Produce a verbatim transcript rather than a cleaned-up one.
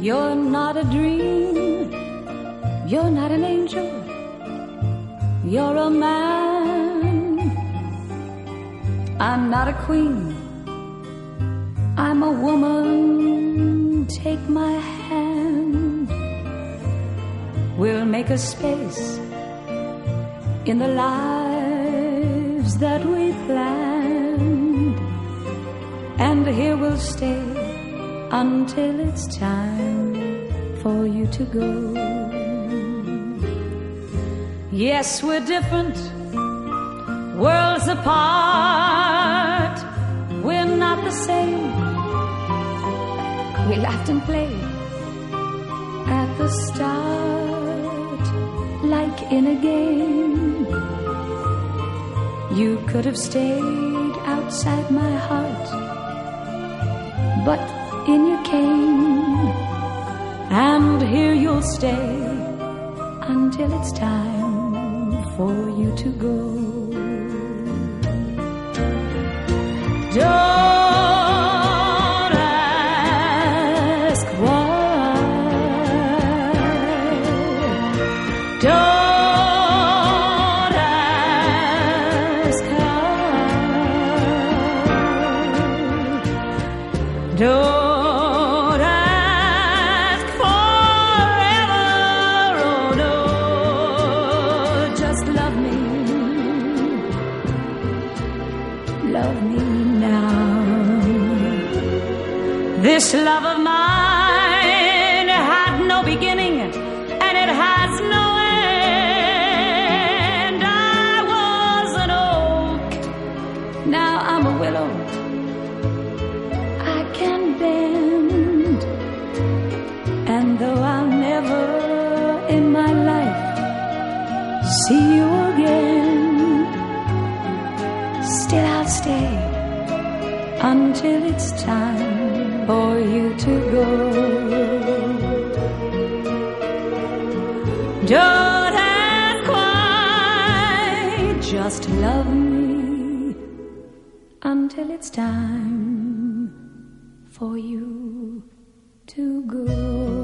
You're not a dream, you're not an angel, you're a man. I'm not a queen, I'm a woman. Take my hand, we'll make a space in the lives that we planned, and here we'll stay until it's time for you to go. Yes, we're different, worlds apart. We're not the same. We laughed and played at the start, like in a game. You could have stayed outside my heart, but in you came, and here you'll stay until it's time for you to go. Don't ask why, don't ask how, don't love me now. This love of mine had no beginning and it has no end. I was an oak, now I'm a willow. I can bend, and though I'll never in my life see you again, still I'll stay until it's time for you to go. Don't ask why, just love me until it's time for you to go.